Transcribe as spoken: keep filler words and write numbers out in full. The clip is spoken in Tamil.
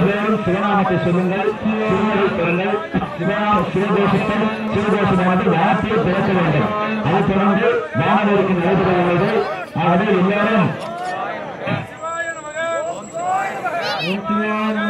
எல்லோரும் சிவநாமத்தை சொல்லுங்கள், திருமலை பெறுங்கள். சிவநாம சிவதோஷத்தில் சிவதோஷமானது யாத்திரை திறக்க வேண்டும். அதை தொடர்ந்து வானவருக்கு நடைபெற உள்ளது. ஆகவே எல்லாரும்